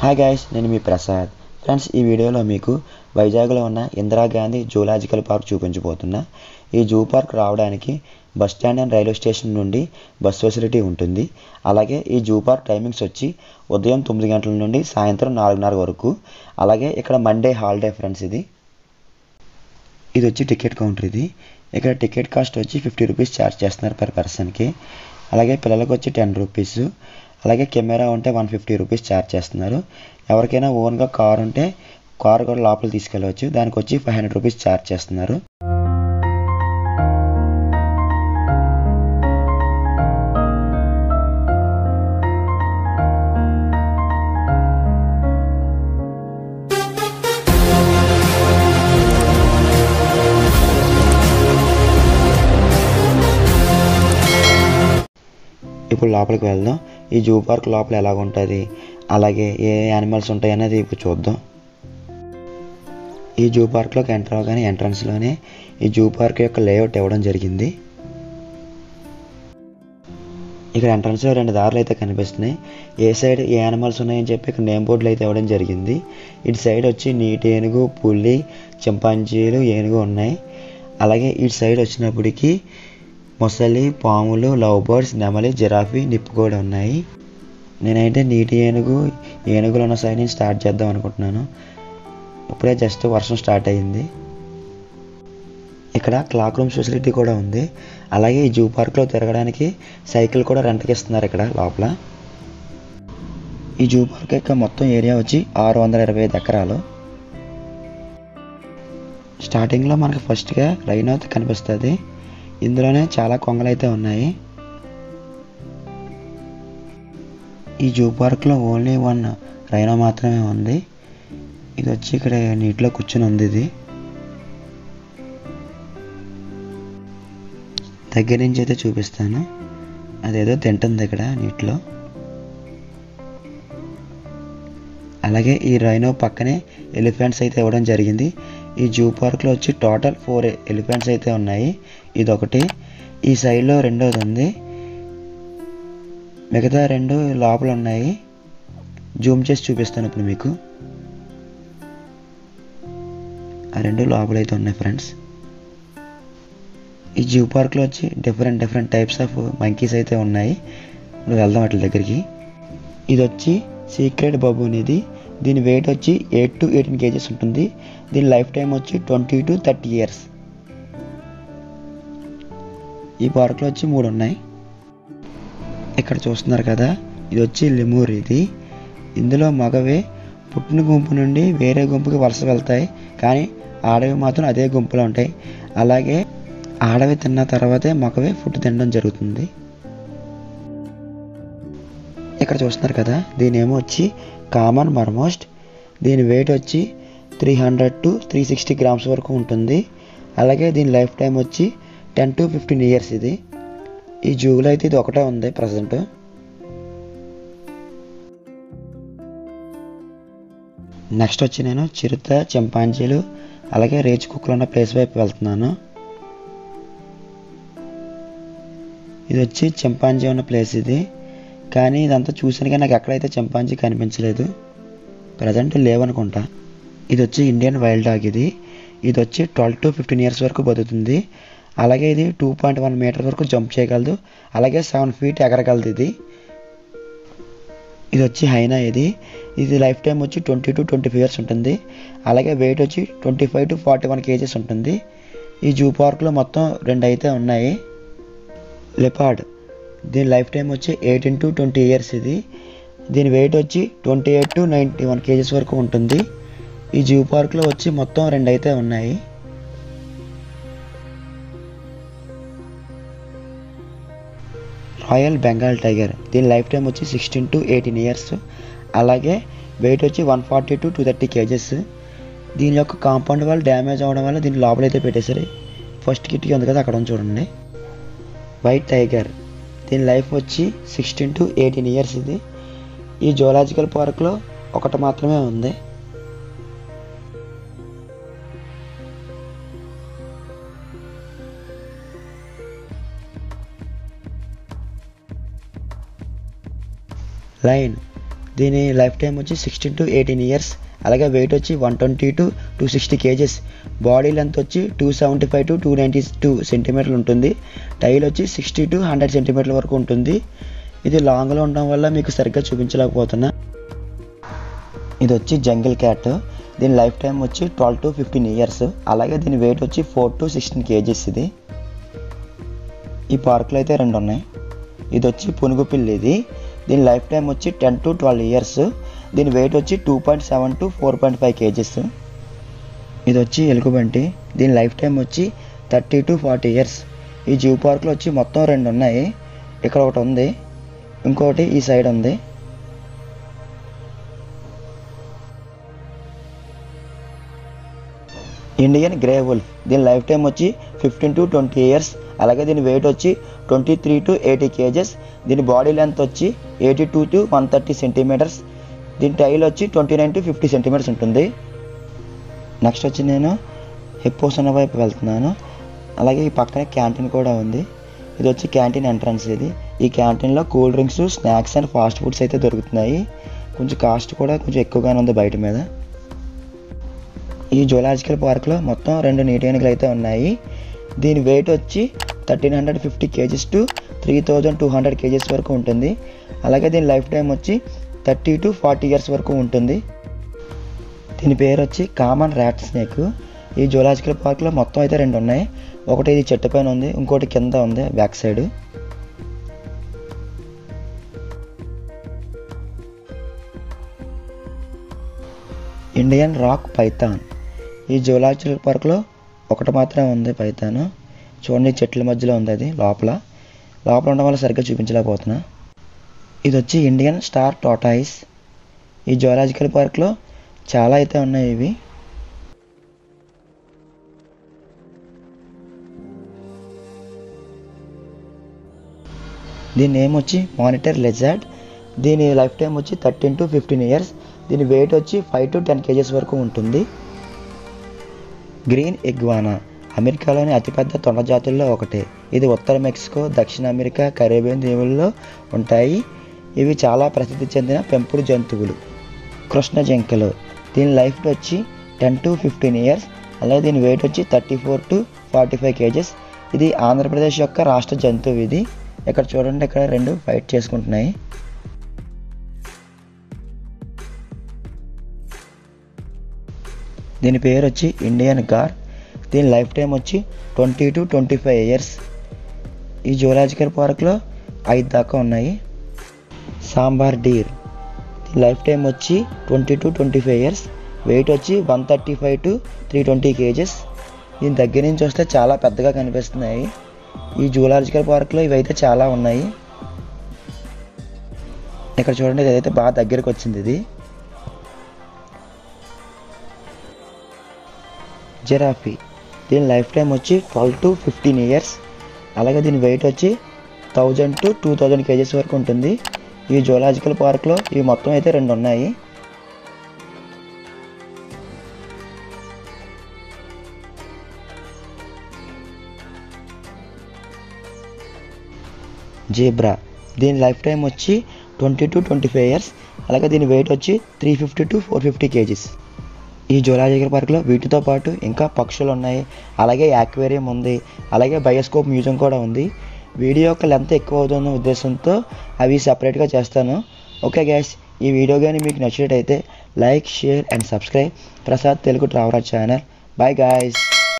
Hi guys, నేను మీ Prasad. Friends, ఈ వీడియోలో మీకు వైజాగ్లో ఉన్న ఇందిరాగాంధీ జూలాజికల్ పార్క్ చూపించబోతున్నా. ఈ జూ పార్క్ రావడానికి bus stand and railway station నుండి బస్ ఫెసిలిటీ ఉంటుంది. అలాగే ఈ జూ పార్క్ టైమింగ్స్ వచ్చి ఉదయం 9 గంటల నుండి సాయంత్రం 4:30 వరకు. అలాగే ఇక్కడ మండే హాలిడే ఫ్రెండ్స్. ఇది వచ్చి టికెట్ కౌంటర్. ఇక్కడ టికెట్ కాస్ట్ వచ్చి 50 రూపీస్ ఛార్జ్ చేస్తున్నారు పర్ పర్సన్కి. అలాగే పిల్లలకు వచ్చి 10 రూపీస్. అలాగే కెమెరా ఉంటే 150 రూపీస్ ఛార్జ్ చేస్తున్నారు. ఎవరికైనా ఓన్గా కార్ ఉంటే కార్ కూడా లోపల తీసుకెళ్ళవచ్చు. దానికి వచ్చి 500 రూపీస్ ఛార్జ్ చేస్తున్నారు. ఇప్పుడు లోపలికి వెళ్దాం. ఈ జూ పార్క్ లోపల ఎలాగ ఉంటుంది, అలాగే ఏ యానిమల్స్ ఉంటాయి అనేది ఇప్పుడు చూద్దాం. ఈ జూ పార్క్లోకి ఎంటర్ అవ్వగానే ఎంట్రన్స్లోనే ఈ జూ పార్క్ యొక్క లేఅవుట్ ఇవ్వడం జరిగింది. ఇక్కడ ఎంట్రన్స్లో 2 దారులు అయితే కనిపిస్తున్నాయి. ఏ సైడ్ ఏ యానిమల్స్ ఉన్నాయని చెప్పి ఇక్కడ నేమ్ బోర్డులు అయితే ఇవ్వడం జరిగింది. ఇటు సైడ్ వచ్చి నీటి ఏనుగు, పులి, చింపాంజీలు, ఏనుగు ఉన్నాయి. అలాగే ఇటు సైడ్ వచ్చినప్పటికీ మొసలి, పాములు, లవ్ బర్డ్స్, నెమలి, జిరాఫీ, నిప్పు కూడా ఉన్నాయి. నేనైతే నీటి ఏనుగులు ఉన్న సైడ్ నుంచి స్టార్ట్ చేద్దాం అనుకుంటున్నాను. ఇప్పుడే జస్ట్ వర్షం స్టార్ట్ అయ్యింది. ఇక్కడ క్లాక్ రూమ్స్ ఫెసిలిటీ కూడా ఉంది. అలాగే ఈ జూ పార్క్లో తిరగడానికి సైకిల్ కూడా రెంట్కి ఇస్తున్నారు ఇక్కడ లోపల. ఈ జూ పార్క్ యొక్క మొత్తం ఏరియా వచ్చి 625 ఎకరాలు. స్టార్టింగ్లో మనకు ఫస్ట్గా రైనో కనిపిస్తుంది. ఇందులోనే చాలా కొంగలు అయితే ఉన్నాయి. ఈ జూ పార్క్లో ఓన్లీ 1 రైనో మాత్రమే ఉంది. ఇది వచ్చి ఇక్కడ నీటిలో కూర్చుని ఉంది. ఇది దగ్గర నుంచి అయితే చూపిస్తాను. అదేదో తింటుంది ఇక్కడ నీటిలో. అలాగే ఈ రైనో పక్కనే ఎలిఫెంట్స్ అయితే ఇవ్వడం జరిగింది. ఈ జూ పార్క్లో వచ్చి టోటల్ 4 ఎలిఫెంట్స్ అయితే ఉన్నాయి. ఇదొకటి, ఈ సైడ్లో రెండోది ఉంది. మిగతా 2 లోపల ఉన్నాయి. జూమ్ చేసి చూపిస్తాను ఇప్పుడు మీకు. ఆ 2 లోపలైతే ఉన్నాయి ఫ్రెండ్స్. ఈ జూ పార్క్లో వచ్చి డిఫరెంట్ టైప్స్ ఆఫ్ మంకీస్ అయితే ఉన్నాయి. ఇప్పుడు వెళ్దాం వాటి దగ్గరికి. ఇది వచ్చి సీక్రెట్ బబూన్. దీని వెయిట్ వచ్చి 8 to 18 kgs ఉంటుంది. దీని లైఫ్ టైం వచ్చి 20 to 30 years. ఈ పార్క్లో వచ్చి 3 ఉన్నాయి. ఇక్కడ చూస్తున్నారు కదా, ఇది వచ్చి లెమూర్. ఇందులో మగవే పుట్టిన గుంపు నుండి వేరే గుంపుకి వలస వెళ్తాయి, కానీ ఆడవి మాత్రం అదే గుంపులో ఉంటాయి. అలాగే ఆడవి తిన్న తర్వాతే మగవే ఫుడ్ తినడం జరుగుతుంది. ఇక్కడ చూస్తున్నారు కదా, దీని ఏమో వచ్చి కామన్ మర్మోస్ట్. దీని వెయిట్ వచ్చి 300 to 360 grams వరకు ఉంటుంది. అలాగే దీని లైఫ్ టైం వచ్చి 10 to 15 years. ఈ జూలో అయితే ఇది ఒకటే ఉంది ప్రజెంట్. నెక్స్ట్ వచ్చి నేను చిరుత, చింపాంజీలు అలాగే రేచ్ కుక్కలు ఉన్న ప్లేస్ వైపు వెళ్తున్నాను. ఇది వచ్చి చింపాంజీ ఉన్న ప్లేస్. కానీ ఇదంతా చూసాను కానీ నాకు ఎక్కడైతే చింపాంజీ కనిపించలేదు. ప్రజెంట్ లేవనుకుంటా. ఇది వచ్చి ఇండియన్ వైల్డ్ డాగ్. ఇది వచ్చి 12 to 15 years వరకు బతుకుతుంది. అలాగే ఇది 2.1 meter వరకు జంప్ చేయగలదు. అలాగే 7 feet ఎగరగలదు. ఇది వచ్చి హైనా. ఇది లైఫ్ టైం వచ్చి 20 to 25 years ఉంటుంది. అలాగే వెయిట్ వచ్చి 25 to 41 kgs ఉంటుంది. ఈ జూ పార్క్లో మొత్తం 2 అయితే ఉన్నాయి. లెపార్డ్. దీని లైఫ్ టైం వచ్చి 18 to 20 years. దీని వెయిట్ వచ్చి 28 to 91 kgs వరకు ఉంటుంది. ఈ జూ పార్క్లో వచ్చి మొత్తం 2 అయితే ఉన్నాయి. Royal Bengal tiger. దీని లైఫ్ టైం వచ్చి 16 to 18 years. అలాగే వెయిట్ వచ్చి 140 to 230 kgs. దీని యొక్క కాంపౌండ్ వాల్ డ్యామేజ్ అవ్వడం వల్ల దీని లోపలైతే పెట్టేశారు. ఫస్ట్ కిటికీ ఉంది కదా, అక్కడ చూడండి. White tiger. దీని లైఫ్ వచ్చి 16 to 18 years. ఈ జూలాజికల్ పార్క్లో ఒకటి మాత్రమే ఉంది. లైన్. దీని లైఫ్ టైం వచ్చి 16 to 18 ఇయర్స్. అలాగే వెయిట్ వచ్చి 120 to 260 kgs. బాడీ లెంత్ వచ్చి 275 to 292 సెంటీమీటర్లు ఉంటుంది. టైల్ వచ్చి 60 to 100 సెంటీమీటర్ల వరకు ఉంటుంది. ఇది లాంగ్లో ఉండడం వల్ల మీకు సరిగ్గా చూపించలేకపోతున్నా. ఇది వచ్చి జంగిల్ క్యాట్. దీని లైఫ్ టైం వచ్చి 12 to 15 ఇయర్స్. అలాగే దీని వెయిట్ వచ్చి 4 to 16 kgs. ఇది ఈ పార్కులో అయితే 2 ఉన్నాయి. ఇది వచ్చి పునుగు పిల్లి. ఇది దీని లైఫ్ టైం వచ్చి 10 to 12 ఇయర్స్. దీని వెయిట్ వచ్చి 2.7 to 4.5 kgs. ఇది వచ్చి ఎలుగుబంటి. దీని లైఫ్ టైం వచ్చి 30 to 40 ఇయర్స్. ఈ జూ పార్క్లో వచ్చి మొత్తం 2 ఉన్నాయి. ఇక్కడ ఒకటి ఉంది, ఇంకోటి ఈ సైడ్ ఉంది. Indian grey wolf. దీని లైఫ్ టైం వచ్చి 15 to 20 ఇయర్స్. అలాగే దీని వెయిట్ వచ్చి 23 to 80 kgs. దీని బాడీ లెంత్ వచ్చి 82 to 130 సెంటీమీటర్స్. దీని టైల్ వచ్చి 29 to 50 సెంటీమీటర్స్ ఉంటుంది. నెక్స్ట్ వచ్చి నేను హిప్పోసన వైపు వెళ్తున్నాను. అలాగే ఈ పక్కనే క్యాంటీన్ కూడా ఉంది. ఇది వచ్చి క్యాంటీన్ ఎంట్రన్స్. ఈ క్యాంటీన్లో cool drinks, snacks and fast foods అయితే దొరుకుతున్నాయి. కొంచెం కాస్ట్ కూడా కొంచెం ఎక్కువగానే ఉంది బయట మీద. ఈ జూలాజికల్ పార్క్లో మొత్తం 2 నీటి ఏనుగులు అయితే ఉన్నాయి. దీని వెయిట్ వచ్చి 1350 kgs to 3200 kgs వరకు ఉంటుంది. అలాగే దీని లైఫ్ టైం వచ్చి 30 to 40 ఇయర్స్ వరకు ఉంటుంది. దీని పేరు వచ్చి కామన్ ర్యాట్ స్నేక్. ఈ జూలాజికల్ పార్క్లో మొత్తం అయితే 2 ఉన్నాయి. ఒకటి ఇది చెట్టు పైన ఉంది, ఇంకోటి కింద ఉంది back side. Indian rock python. ఈ జూలాజికల్ పార్క్లో ఒకటి మాత్రమే ఉంది పైథాన్. చూడండి, చెట్ల మధ్యలో ఉంది. అది లోపల ఉండడం వల్ల సరిగ్గా చూపించలేకపోతున్నా. ఇది వచ్చి ఇండియన్ స్టార్ టార్టాయిస్. ఈ జూలాజికల్ పార్క్లో చాలా అయితే ఉన్నాయి ఇవి. దీని నేమ్ వచ్చి మానిటర్ లెజార్డ్. దీని లైఫ్ టైం వచ్చి 13 to 15 ఇయర్స్. దీని వెయిట్ వచ్చి 5 to 10 kgs వరకు ఉంటుంది. గ్రీన్ ఇగ్వానా అమెరికాలోని అతిపెద్ద తొండ జాతుల్లో ఒకటి. ఇది ఉత్తర మెక్సికో, దక్షిణ అమెరికా, కరేబియన్ దీవుల్లో ఉంటాయి. ఇవి చాలా ప్రసిద్ధి చెందిన పెంపుడు జంతువులు. కృష్ణ జింకలు. దీని లైఫ్ వచ్చి 10 to 15 ఇయర్స్. అలాగే దీని వెయిట్ వచ్చి 34 to 45 kgs. ఇది ఆంధ్రప్రదేశ్ యొక్క రాష్ట్ర జంతువు. ఇది ఇక్కడ చూడండి, ఇక్కడ 2 ఫైట్ చేసుకుంటున్నాయి. దీని పేరు వచ్చి ఇండియన్ గార్. దీని లైఫ్ టైం వచ్చి 20 to 25 ఇయర్స్. ఈ జూలాజికల్ పార్క్లో 5 దాకా ఉన్నాయి. Sambar deer. దీని లైఫ్ టైం వచ్చి 20 to 25 ఇయర్స్. వెయిట్ వచ్చి 135 to 320 kgs. దీని దగ్గర నుంచి వస్తే చాలా పెద్దగా కనిపిస్తున్నాయి. ఈ జూలాజికల్ పార్క్లో ఇవైతే చాలా ఉన్నాయి. ఇక్కడ చూడండి, ఇదైతే బాగా దగ్గరికి వచ్చింది. ఇది జిరాఫీ. దీని లైఫ్ టైం వచ్చి 12 to 15 ఇయర్స్. అలాగే దీని వెయిట్ వచ్చి 1000 to 2000 kgs వరకు ఉంటుంది. ఈ జూలాజికల్ పార్క్లో ఇవి మొత్తం అయితే 2 ఉన్నాయి. జీబ్రా. దీని లైఫ్ టైం వచ్చి 20 to 25 ఇయర్స్. అలాగే దీని వెయిట్ వచ్చి 350 to 450 kgs. ఈ జూలాజికల్ పార్క్లో వీటితో పాటు ఇంకా పక్షులు ఉన్నాయి. అలాగే యాక్వేరియం ఉంది. అలాగే బయోస్కోప్ మ్యూజియం కూడా ఉంది. వీడియో యొక్క లెంత్ ఎక్కువ అవుతున్న ఉద్దేశంతో అవి సపరేట్గా చేస్తాను. ఓకే గైస్, ఈ వీడియో కానీ మీకు నచ్చినట్టయితే like, share and subscribe Prasad Telugu traveller channel. Bye guys.